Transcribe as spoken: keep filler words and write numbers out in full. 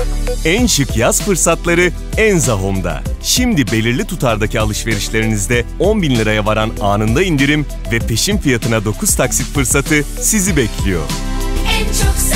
En şık yaz fırsatları Enza Home'da. Şimdi belirli tutardaki alışverişlerinizde on bin liraya varan anında indirim ve peşin fiyatına dokuz taksit fırsatı sizi bekliyor. En çok